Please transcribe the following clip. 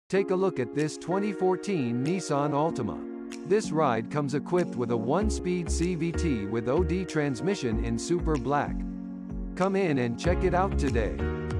Take a look at this 2014 Nissan Altima. This ride comes equipped with a 1-speed CVT with OD transmission in Super Black. Come in and check it out today.